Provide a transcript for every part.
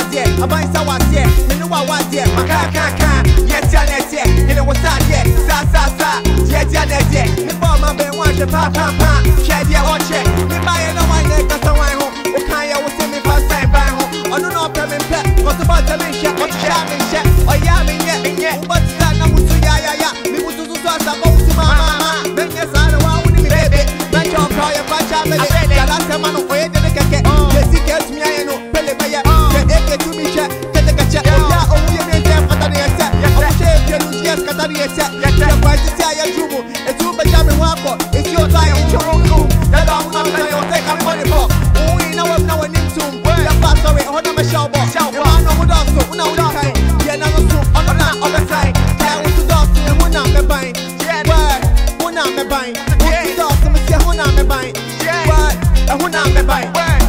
there. I buy some was there. Me know what there. My can. Yes, Janet there. And it was that there. Sa. Yes, Janet there. Me bomb my ben want the pa. Share there or check. Me buy no one there cause I want home. Okay, I will see me first time buy home. I don't know if I'm in pet. What's about the mission? What you share me share? Oh yeah, me yeah. What's that? No musu ya. Me musu so asa go to mama. Me yes I know how we baby. Man your call your fashion me. The last time I know oye de keke. Jesi get me I know pele baya. The eke to me check. Kete kacha. Oh yeah, oh you me say katari ese. Oh say you do yes katari ese. The price is ya jubu. It's you be jamming wako. It's your time, it's your own room. That I'm not going to take my money for. Oh we know we need to. Ya pass away. Hold on my shower. You want no more dust. Una kai. Yeah na no soup. On the other side. I want to dust. Una me buying. Una me buying. Want to dust. Me say una me buying. Una me buying.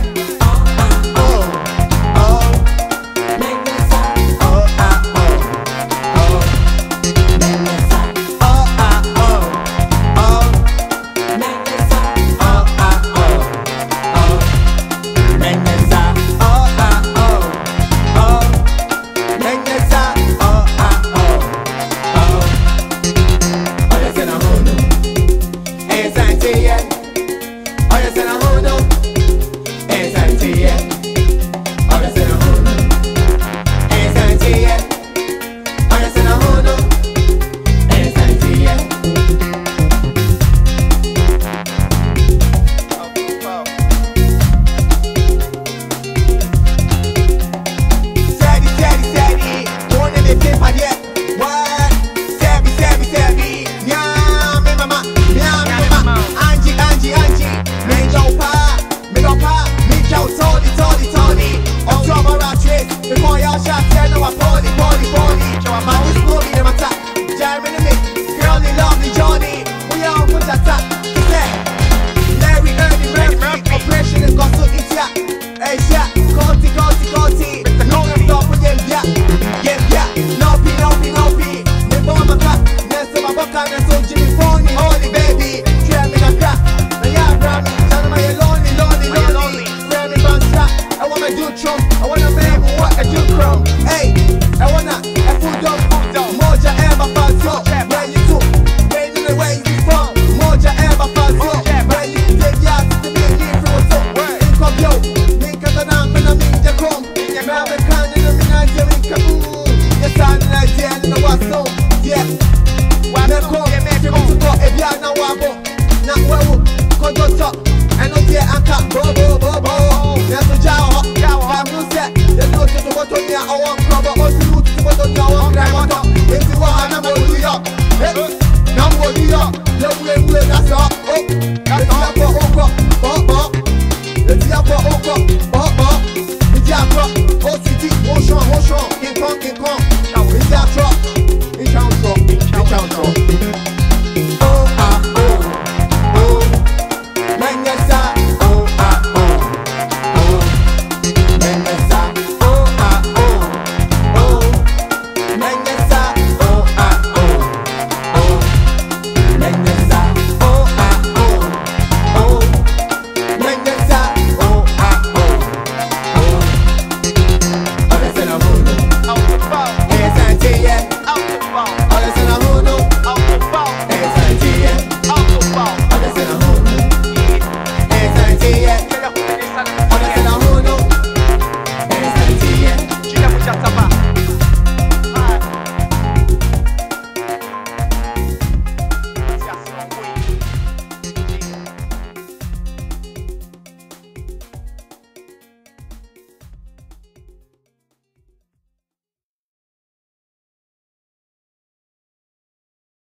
Before y'all shot, tell no I party. Man, this movie in my top. Jamming in the mix, girly, lovely Johnny. We all put that top. Larry, Ernie, Murphy. Operation is got to eat ya. Hey, shot, Conti. No, stop with them, yeah. No P. They born my crap. Next to my book, I'm so Jimmy Phony. Holy baby, try me that crap. Now, yeah, Grammy, tell them I'm lonely. Grammy, bounce strap. I wanna do Trump. I wanna make what I do crown. Hey, I wanna food up. Moja ever fast yo. Where you to? Where you the way you from? Moja ever fast yo. Where you take ya to me and you from so. Think of yo. Think of the name and I mean the come. Grab a can and I mean I do it come. You sound like the end of what's so. Yeah. Wanna come? To go if ya na wabo. Na wewu. Kodo top. I know the anka. Bo. Never jaw. The note to what on ya, I want cover or to root to what on ya, I want grandma. If you want, I'm going to New York. Now I'm going to New York. The way that's all. Oh, that's all for Oko. It's here for Oko. It's here for OCT, Ocean. King Kong. It's here for.